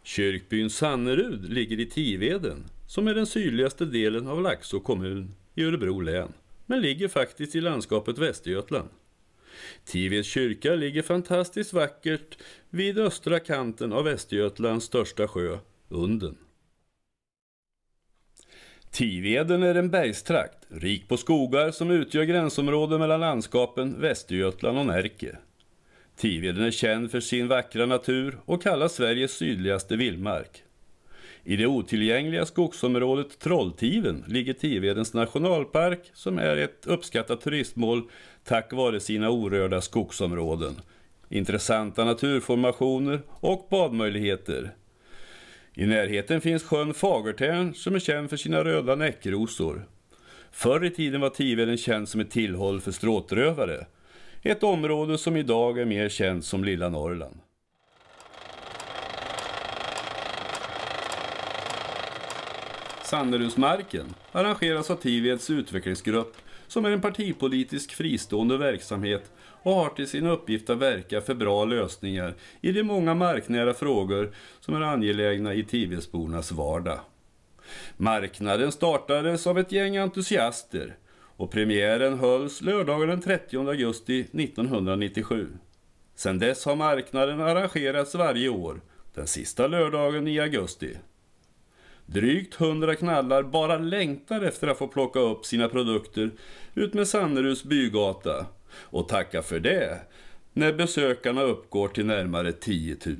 Kyrkbyn Sannerud ligger i Tiveden, som är den sydligaste delen av Laxå kommun i Örebro län, men ligger faktiskt i landskapet Västergötland. Tiveds kyrka ligger fantastiskt vackert vid östra kanten av Västergötlands största sjö, Unden. Tiveden är en bergstrakt, rik på skogar som utgör gränsområde mellan landskapen Västergötland och Närke. Tiveden är känd för sin vackra natur och kallas Sveriges sydligaste vildmark. I det otillgängliga skogsområdet Trolltiven ligger Tivedens nationalpark, som är ett uppskattat turistmål tack vare sina orörda skogsområden, intressanta naturformationer och badmöjligheter. I närheten finns sjön Fagertärn som är känd för sina röda näckrosor. Förr i tiden var Tiveden känd som ett tillhåll för stråtrövare, ett område som idag är mer känt som Lilla Norrland. Sannerusmarken arrangeras av Tiveds utvecklingsgrupp, som är en partipolitisk fristående verksamhet och har till sin uppgift att verka för bra lösningar i de många marknära frågor som är angelägna i Tivedsbornas vardag. Marknaden startades av ett gäng entusiaster och premiären hölls lördagen den 30 augusti 1997. Sedan dess har marknaden arrangerats varje år, den sista lördagen i augusti. Drygt 100 knallar bara längtar efter att få plocka upp sina produkter ut med Sanneruds bygata, och tacka för det när besökarna uppgår till närmare 10 000.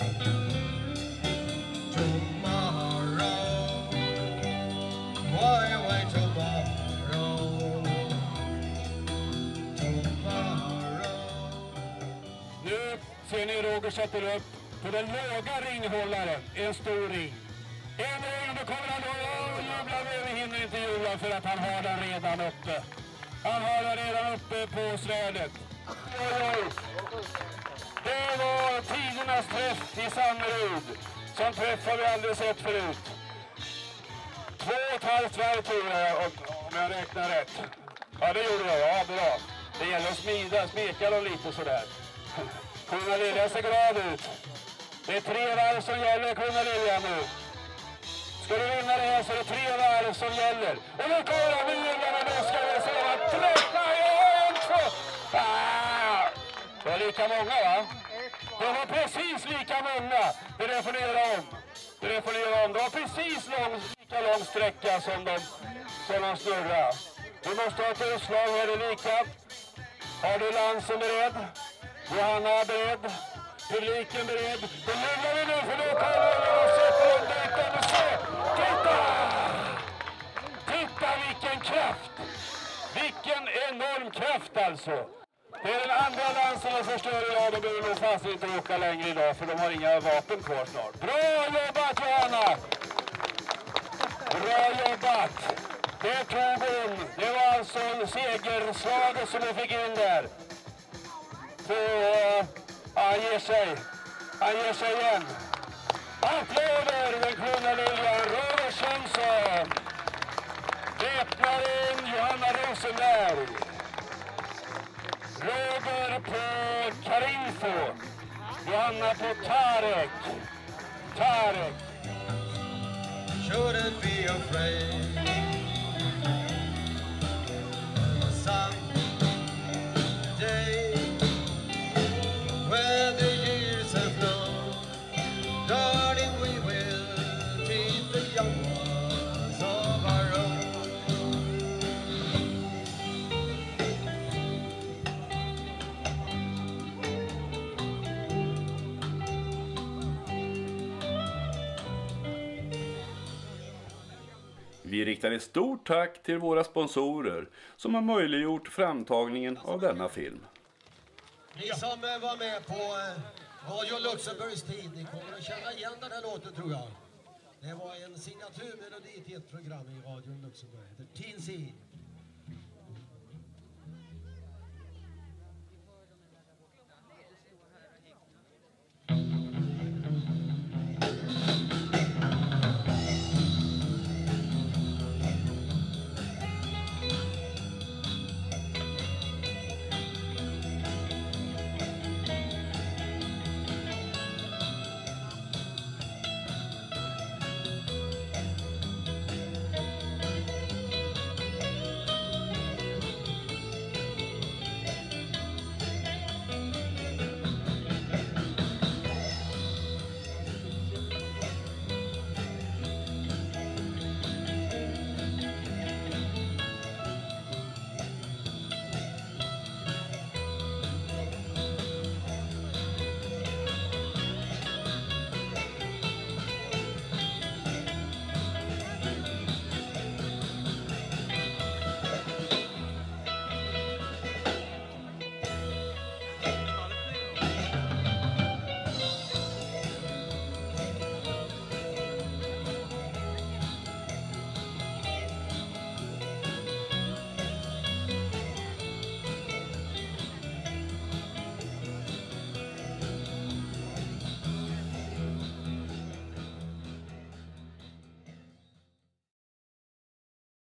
Why ser ni Roger sätter upp på den låga ringhållaren, en stor ring. En ring, då kommer han och jublar, men vi hinner inte jubla för att han har den redan uppe. Han har den redan uppe på svärdet. Det var tidernas träff i Sannerud. Som träff har vi aldrig sett förut. 2,5 varv tror jag, om jag räknar rätt. Ja, det gjorde jag. Ja, bra. Det gäller att smeka dem lite sådär. Kunna Lilja ser glad ut. Det är 3 varv som gäller, Kunna Lilja nu. Ska du vinna det här så är det 3 varv som gäller. Och nu kommer han, nu gäller det, nu ska vi se att träffa igen! Det var lika många, va? Det var precis lika många. Det får ni göra om. Det får ni göra om. Det var precis lika lång sträcka som de snurrar. Vi måste ha ett utslag. Är det lika? Har du Lansen beredd? Johanna är beredd. Publiken beredd. Då lämnar vi nu för nu kommer vi och sätter en dejten och se. Titta! Titta vilken kraft! Vilken enorm kraft alltså. Det är den andra Lansen som förstör idag. De behöver nog fast inte åka längre idag för de har inga vapen kvar snart. Bra jobbat Johanna! Bra jobbat! Det tog hon. Det var alltså en segerslaget som vi fick in där. Han ger sig. Han ger sig igen. Applåder den Kunna Lilja. Roger Svensson. Räknar in Johanna Rosenberg. Roger på Karinfo. Johanna på Tarek. Shouldn't be afraid. Someday, where the years have flown, darling, we will meet the young ones of our own. Vi riktar ett stort tack till våra sponsorer som har möjliggjort framtagningen av denna film. Ni som var med på Radio Luxemburgs tid, ni kommer att känna igen den här låten tror jag. Det var en signaturmelodi till ett program i Radio Luxemburg. Det heter Teen Scene.